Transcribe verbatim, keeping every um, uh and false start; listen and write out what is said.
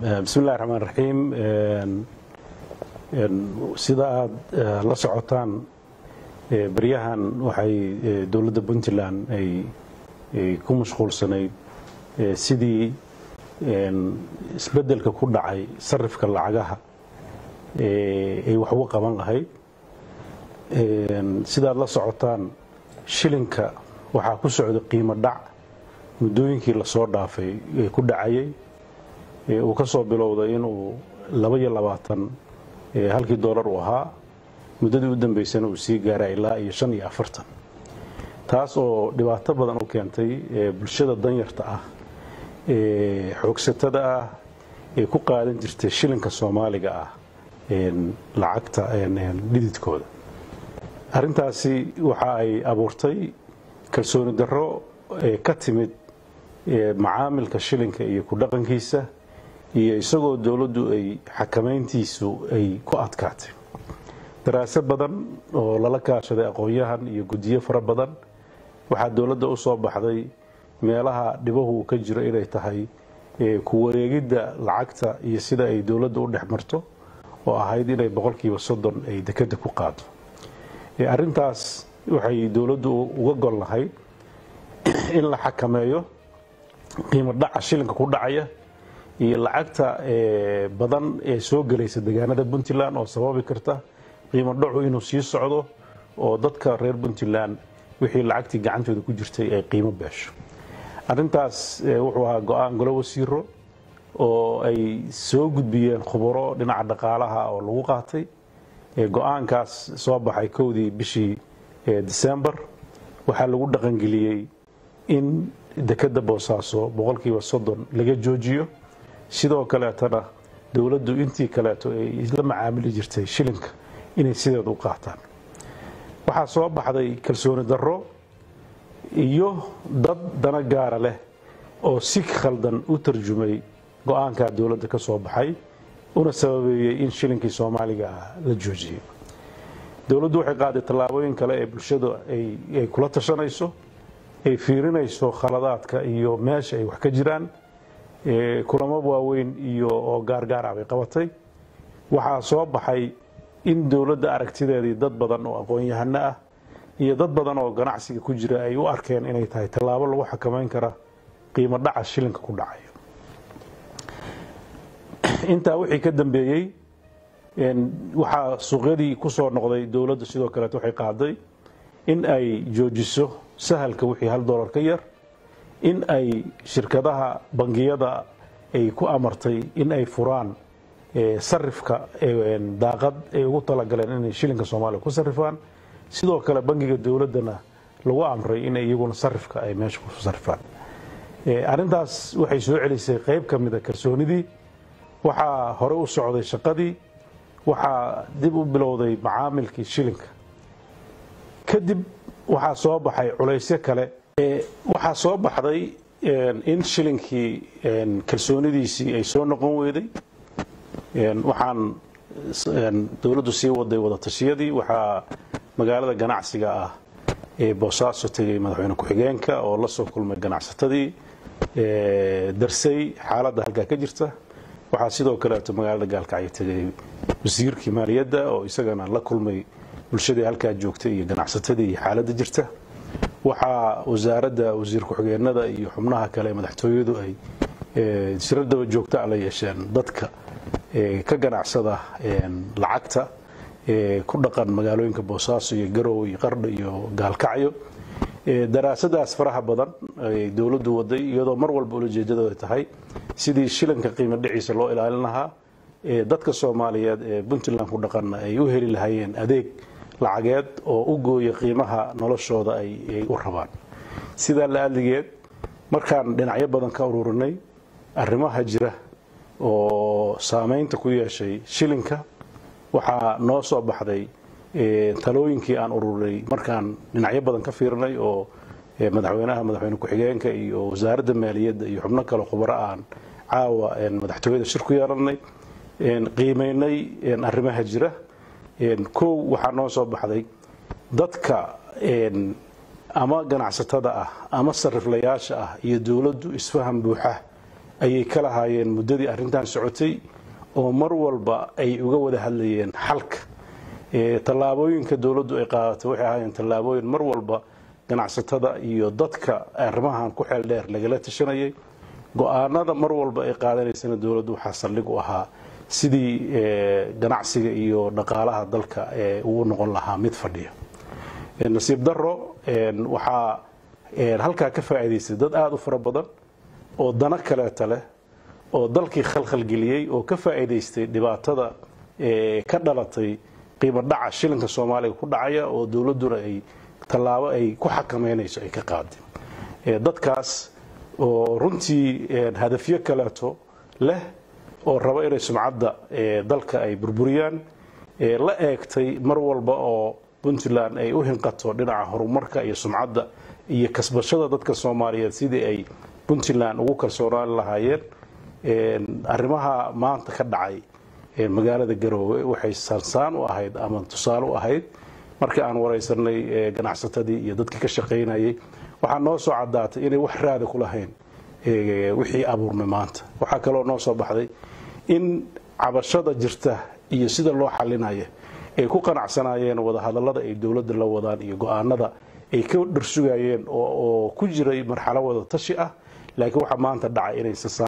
بسم الله الرحمن الرحيم sida aad la socotaan baryahan waxay dawladda Puntland ay ku mashquulsanayd sidii isbedelka ku dhacay sarifka lacagaha ay wax uga qaban lahayd sida aad la socotaan shilinka waxa ku socda qiimo dhac muddooyinkii la soo dhaafay ku dhacayay uu ka soo bilowday inuu laba iyo labaatan halkii dollar uu ahaa muddadii u dambeysana uu sii gaaray ilaa iyo shan iyo afartan taas oo dhibaato badan u keentay bulshada danyarta ah ee xoogsatada ah ee ku qaadan jirtay shilinka Soomaaliga ah lacagta dhididkooda arrintaasi waxa ay abuurtay kalsooni darro ka timid macaamilka shilinka iyo ku dhaqankiisa iyo isagoo dawladdu ay xakameyntiisu ay ku adkaatay daraasad badan oo lala kaashaday aqoonyahan iyo gudiyo fara badan waxa dawladda u soo baxday meelaha dhibahu ka jiro inay tahay ku wareegida lacagta iyo sida ay dawladdu u dhexmarto oo ahayd inay boqolkiiba soddon ay dekada ku qaado arrintaas waxay dawladdu uga gol lahayd in la xakameeyo qiimo dhaca shilinka ku dhacaya iyo lacagta badan ee soo galaysa deegaanada Puntland oo sababi karta qiimo dhacu inuu sii socdo oo dadka reer Puntland wixii lacagtii gacantooda ku jirtay ay qiimo beesho arrintaas wuxuu ahaa go'aan golo wasiiro oo ay soo gudbiyeen khubaro dhinaca dhaqaalaha oo lagu qaatay go'aankaas soo baxay kowdii bishii December waxa lagu dhaqan geliyay in dekada Boosaaso boqolkiiba soddon laga joojiyo sidoo kale tana dawladdu intii kale ay isla macaamili jirtay shilinka inay sideed u qaataan waxa soo baxday kalsooni darro iyo dad dana gaar leh oo si khaldan u tarjumay go'aanka dawladda ka soo baxay una sababeeyay in shilinkii Soomaaliga la joojiyo dawladdu waxay qaaday tallaabooyin kale ee bulshada ay ay kula tashanayso ay fiirinayso khaladaadka iyo meesha ay wax ka jiraan ee kulamo waaweyn iyo oo gaar gaar ah ay qabatay waxa soo baxay in dawladda aragtideedii dad badan oo aqoon-yahano ah iyo dad badan oo ganacsiga ku jira ay u arkeen inay tahay tallaabo lagu xakameyn kara qiimo dhaca shilinka ku dhacay inta wixii ka dambeeyay in waxa suuqyadii ku soo noqday dawladdu sidoo kale waxay qaaday in ay joojiso sahalka wixii hal dollar ka yar in ay shirkadaha bangiyada ay ku amartay in ay furaan sarifka daaqad ay ugu tala galeen in shilinka Soomaaliya ku sarifaan sidoo kale bangiga dawladana lagu amray in iyaguna sarifka ay meesha ku sarifaan arrintaas waxay soo celisay qayb kamid ah kalsoonidii waxa hore u socday shaqadii waxa dib u bilowday macaamilkii shilinka kadib waxa soo baxay culaysyo kale waxa soo baxday in shilinkii kalsoonidiisii ay soo noqon weeday waxaan dawladdu sii waday wada tashiyadii waxa magaalada ganacsiga ah ee Boosaaso tagay madaxweyne ku-xigeenka oo la soo kulmay ganacsatadii darsay xaaladda halka ka jirta waxa sidoo kale magaalada Gaalkacyo tagay wasiirkii maaliyadda oo isagana la kulmay bulshada halka joogtay iyo ganacsatadii iyo xaaladda jirta waxa wasaaradda wasiir ku-xigeenada iyo xubnaha kale madaxtooyadu ay shirada joogta la yeesheen dadka ka ganacsada lacagta ku dhaqan magaalooyinka Boosaaso iyo Garowe iyo Qardho iyo Gaalkacyo daraasadaas faraha badan ay dawladdu waday iyadoo mar walba ujeedadoodu tahay sidii shilinka qiimo dhiciisa loo ilaalin lahaa dadka Soomaaliyeed ee Puntland ku dhaqan ay u heli lahaayeen adeeg lacageed oo u gooyo qiimaha noloshooda ay u rabaan sida la adligeed markaan dhinacyo badan ka ururinay arrimaha jira oo saameynta ku yeeshay shilinka waxa noo soo baxday talooyinkii aan ururinay markaan dhinacyo badan ka fiirnay oo madaxweynaha madaxweyne ku-xigeenka iyo wasaaradda maaliyadda iyo xubno kale khubaro aan caawa madaxtooyada shir ku yeelanay qiimeynay arrimaha jira kow waxa noo soo baxday dadka ama ganacsatada ah ama sariflayaasha ah iyo dawladdu isfaham buuxa ayay ka lahaayeen muddadii arrintan socotay oo mar walba ay uga wada hadlayeen xalka tallaabooyinka dawladdu ay qaadatay waxay ahaayeen tallaabooyin mar walba ganacsatada iyo dadka arrimahan ku xeel dheer lagala tashanayay go'aanada mar walba ay qaadanaysana dawladdu waxaa saldhig u ahaa sidii ganacsiga iyo dhaqaalaha dalka uu noqon lahaa mid fadhiya nasiib darro waxaa halkaa ka faa'iidaystay dad aad u fara badan oo dana kaleeta leh oo dalkii khalkhal geliyey oo ka faa'iidaystay dhibaatada ka dhalatay qiimo dhaca shilinka Soomaaliga ku dhacaya oo dawladduna ay tallaabo ay ku xakameynayso ay ka qaaday dadkaas oo runtii hadafyo kaleeto leh oo raba inay sumcadda dalka ay burburiyaan la eegtay mar walba oo Puntland ay u hinqato dhinaca horumarka iyo sumcadda iyo kasbashada dadka Soomaaliyeed sidii ay Puntland ugu kalsoonaan lahaayeen arrimaha maanta ka dhacay magaalada Garowe waxay sansaan u ahayd ama tusaale u ahayd markii aan wareysanay ganacsatadii iyo dadkii ka shaqeynayay waxaa noo soo cadaatay inay wax raad ku lahayn wixii abuurmay maanta waxaa kaloo noo soo baxday in cabashada jirta iyo sida loo xalinayo ay ku qanacsanaayeen wada hadallada ay dawladda la wadaan iyo go'aanada ay ka dhirsugayeen oo ku jiray marxalad wada tashi ah laakiin waxa maanta dhacay inay